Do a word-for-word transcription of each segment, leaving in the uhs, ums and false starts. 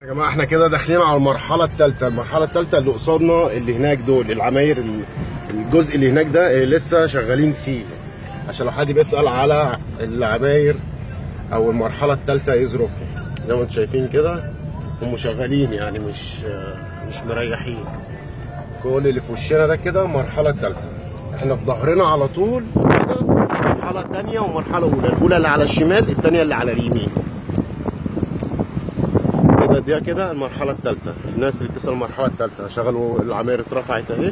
يا جماعه احنا كده داخلين على المرحله الثالثه، المرحله الثالثه اللي قصادنا اللي هناك دول العماير، الجزء اللي هناك ده اللي لسه شغالين فيه، عشان لو حد بيسال على العماير او المرحله الثالثه ايه ظروفهم. زي ما انتم شايفين كده هم شغالين، يعني مش مش مريحين. كل اللي في وشنا ده كده المرحله الثالثه، احنا في ظهرنا على طول كده مرحله ثانيه ومرحله اولى، الاولى اللي على الشمال الثانيه اللي على اليمين. كده دي كده المرحله الثالثه. الناس اللي بتسال المرحله الثالثه شغلوا العماير اترفعت اهي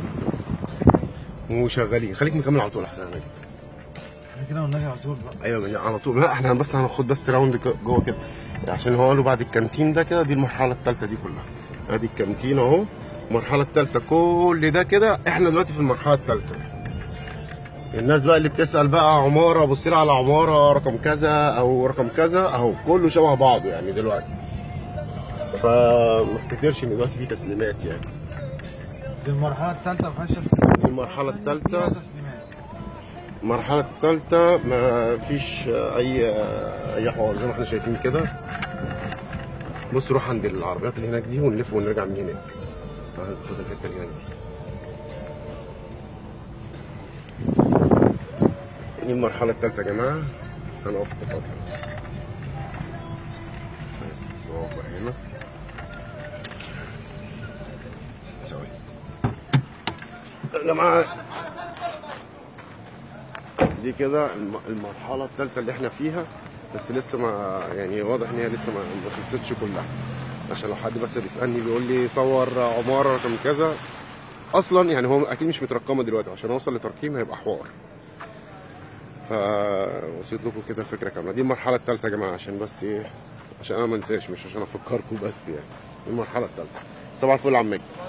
وشغالين. خليك مكمل على طول احسن انا كده. احنا كده ونرجع على طول بقى. ايوه على طول. لا احنا بس هناخد بس راوند جوه كده، عشان هو قالوا بعد الكانتين ده كده دي المرحله الثالثه دي كلها. ادي الكانتين اهو، المرحله الثالثه كل ده كده. احنا دلوقتي في المرحله الثالثه. الناس بقى اللي بتسال بقى عماره، بص لي على عماره رقم كذا او رقم كذا اهو، كله شبه بعضه يعني دلوقتي. فما افتكرش ان دلوقتي في تسليمات يعني. دي المرحله الثالثه ما فيهاش تسليمات. دي المرحله الثالثه. المرحله الثالثه ما فيش اي اي حوار زي ما احنا شايفين كده. بص روح عند العربيات اللي هناك دي ونلف ونرجع من هناك. عايز اخد الحته اللي هناك دي. دي المرحله الثالثه يا جماعه. هنقف تقاطع بس اهو هنا ثواني يا جماعه. دي كده المرحله الثالثه اللي احنا فيها، بس لسه ما يعني واضح ان هي لسه ما خلصتش كلها. عشان لو حد بس بيسالني بيقول لي صور عماره رقم كذا، اصلا يعني هو اكيد مش مترقمه دلوقتي، عشان اوصل لترقيم هيبقى حوار. فوصلت لكم كده الفكره كامله. دي المرحله الثالثه يا جماعه، عشان بس ايه، عشان انا ما انساش، مش عشان افكركم بس يعني. دي المرحله الثالثه. صباح الفل يا عم ماجد.